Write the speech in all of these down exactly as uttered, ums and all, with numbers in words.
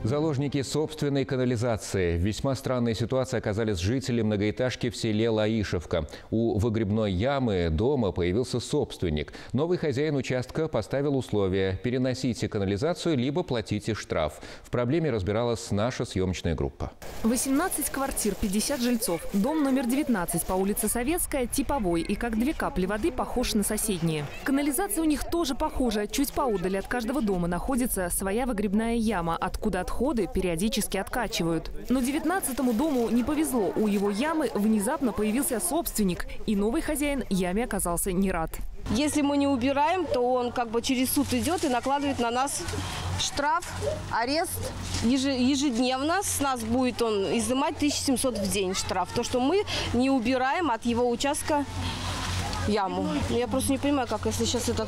Заложники собственной канализации. В весьма странной ситуации оказались жители многоэтажки в селе Лаишевка. У выгребной ямы дома появился собственник. Новый хозяин участка поставил условия: переносите канализацию, либо платите штраф. В проблеме разбиралась наша съемочная группа. восемнадцать квартир, пятьдесят жильцов. Дом номер девятнадцать по улице Советская типовой и как две капли воды похож на соседние. Канализация у них тоже похожа. Чуть поодаль от каждого дома находится своя выгребная яма, откуда отходы периодически откачивают. Но девятнадцатому дому не повезло. У его ямы внезапно появился собственник, и новый хозяин яме оказался не рад. Если мы не убираем, то он как бы через суд идет и накладывает на нас штраф, арест ежедневно. С нас будет он изымать тысячу семьсот в день штраф. То, что мы не убираем от его участка яму. Я просто не понимаю, как если сейчас это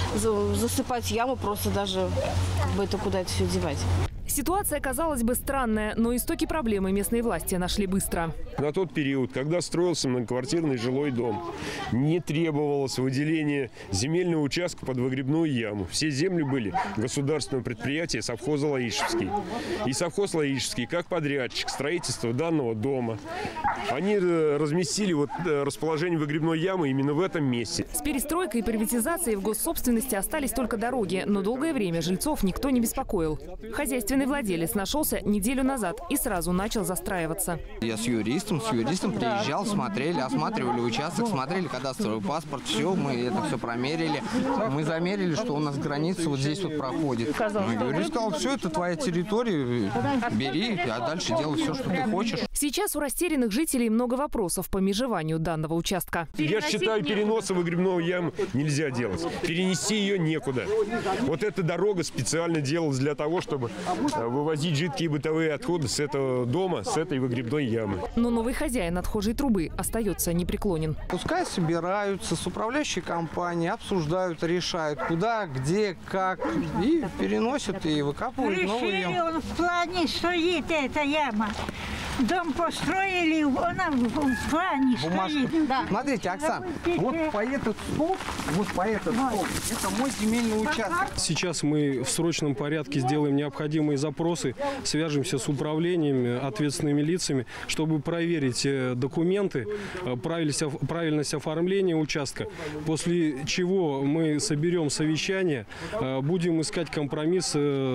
засыпать яму, просто даже как бы это куда это все девать. Ситуация, казалось бы, странная, но истоки проблемы местные власти нашли быстро. На тот период, когда строился многоквартирный жилой дом, не требовалось выделение земельного участка под выгребную яму. Все земли были государственного предприятия совхоза Лаишевский. И совхоз Лаишевский, как подрядчик строительства данного дома, они разместили вот расположение выгребной ямы именно в этом месте. С перестройкой и приватизацией в госсобственности остались только дороги, но долгое время жильцов никто не беспокоил. Хозяйственный владелец нашелся неделю назад и сразу начал застраиваться. Я с юристом, с юристом приезжал, смотрели, осматривали участок, смотрели кадастровый паспорт, все, мы это все промерили. Мы замерили, что у нас граница вот здесь вот проходит. Ну, юрист сказал: все, это твоя территория, бери, а дальше делай все, что ты хочешь. Сейчас у растерянных жителей много вопросов по межеванию данного участка. Я считаю, переноса выгребной ямы нельзя делать. Перенести ее некуда. Вот эта дорога специально делалась для того, чтобы вывозить жидкие бытовые отходы с этого дома, с этой выгребной ямы. Но новый хозяин отхожей трубы остается непреклонен. Пускай собираются с управляющей компанией, обсуждают, решают, куда, где, как, и переносят и выкапывают новую яму. Он в плане стоит эта яма. Дом построили, она в плане стоит. Да. Смотрите, Оксана, вот по этот столб, вот по этот столб, это мой земельный участок. Сейчас мы в срочном порядке сделаем необходимые запросы, свяжемся с управлениями, ответственными лицами, чтобы проверить документы, правильность оформления участка, после чего мы соберем совещание, будем искать компромисс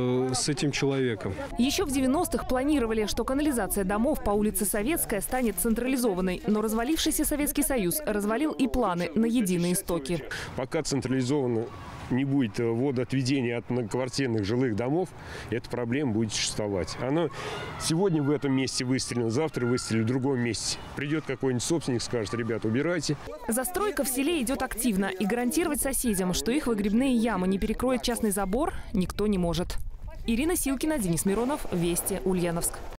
с этим человеком. Еще в девяностых планировали, что канализация домов по улице Советская станет централизованной, но развалившийся Советский Союз развалил и планы на единые истоки. Пока централизованно не будет водоотведения от многоквартирных жилых домов, эта проблема будет существовать. Оно сегодня в этом месте выстрелено, завтра выстрелит в другом месте. Придет какой-нибудь собственник, скажет: ребята, убирайте. Застройка в селе идет активно, и гарантировать соседям, что их выгребные ямы не перекроет частный забор, никто не может. Ирина Силкина, Денис Миронов, Вести, Ульяновск.